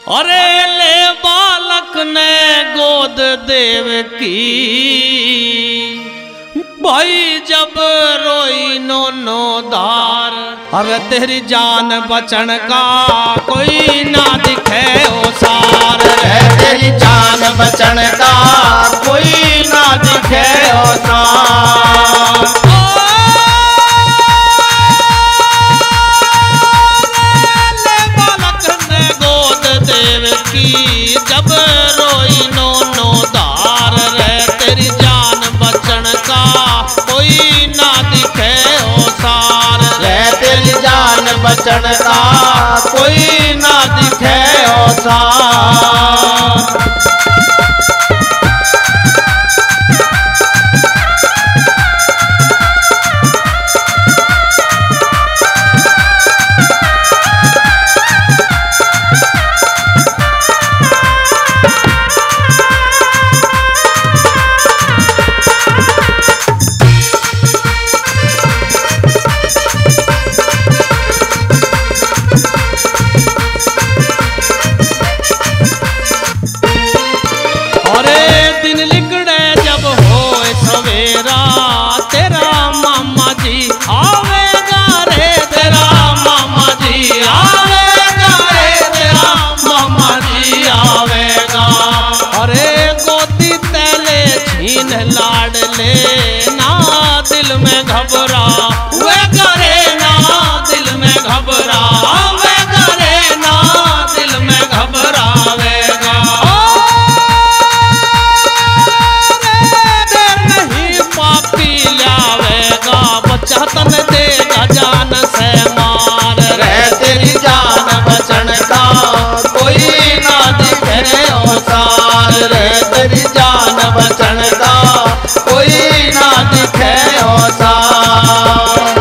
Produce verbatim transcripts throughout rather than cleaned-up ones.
अरे ले बालक ने गोद देव की, भाई जब रोई नो नो दार। अरे तेरी जान बचन का कोई ना दिखे ओ सार। तेरी जान बचन का कोई ना दिखे ओ सार। जब रोई नो नो दार रे, तेरी जान बचन का कोई ना दिखे ओ सार। रे तेरी जान बचन का कोई ना दिखे ओ सार। लाडले ना दिल में घबरा वे करे, ना दिल में घबरा वे करे, ना दिल में घबरावेगा। देर नहीं पापी लावेगा, बच्चा तन देगा जान से मार। रे तेरी जान बचन का कोई ना दिखे ओ सार। रे तेरी जान बचन का कोई ना दिखे ओ सार।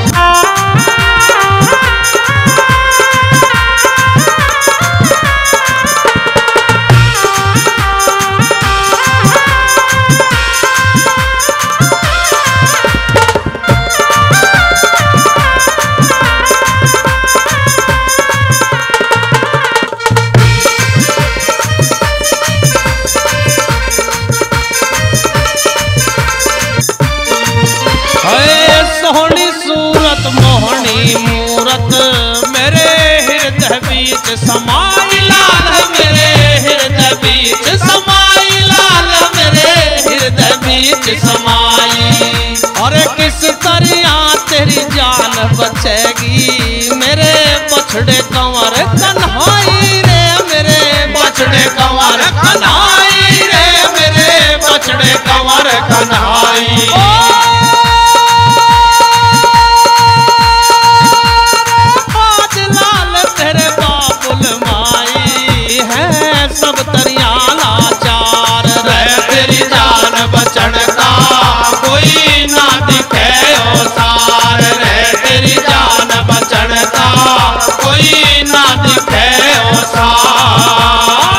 मोहनी मूरत मेरे हृदय बीच समाई लाल, मेरे हृदय बीच समाई लाल, मेरे हृदय बीच समाई। और किस तरह तेरी जान बचेगी मेरे बछड़े कंवर कन्हाई रे, मेरे बछड़े कंवर कन्हाई रे, मेरे बछड़े कंवर कन्हाई। सब तरिया लाचार रे, तेरी जान बचन का कोई ना दिखे ओ सार। रे तेरी जान बचन का कोई ना दिखे ओ सार।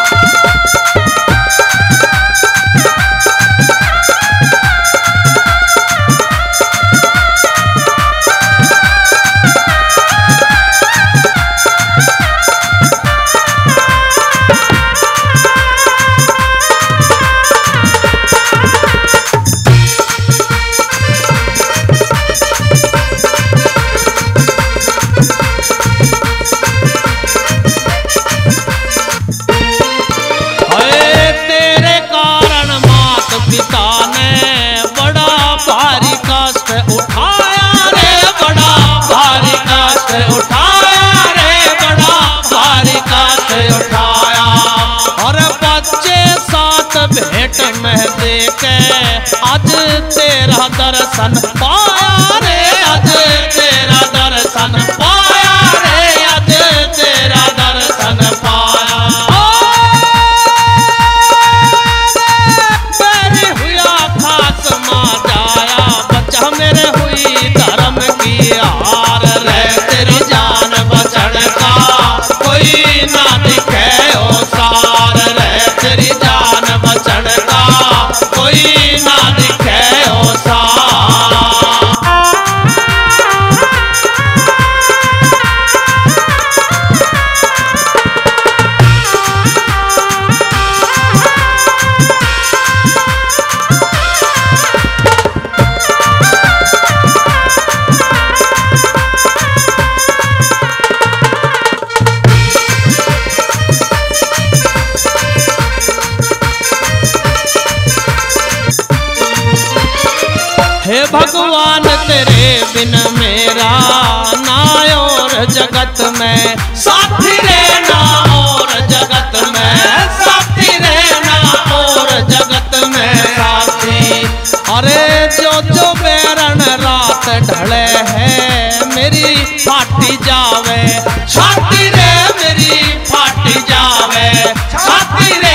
भेंट में देखे आज तेरा दर्शन पाया रे, आज तेरा दर्शन पाया रे, आज तेरा दर्शन पाया। मेरी हुआ खास माँ जाया, बच्चा मेरे हुई धर्म की हार। रे तेरी जान बचन का कोई ना दिखे ओ सार। रे तेरी जान बचन का कोई ना दिखे ओ सार। जान तेरे बिन मेरा ना और जगत में साथी रहना और जगत में साथी रहना और जगत में साथी। अरे जो जो बैरन रात ढले है मेरी फाटी जावे छाती रे मेरी फाटी जावे छाती रे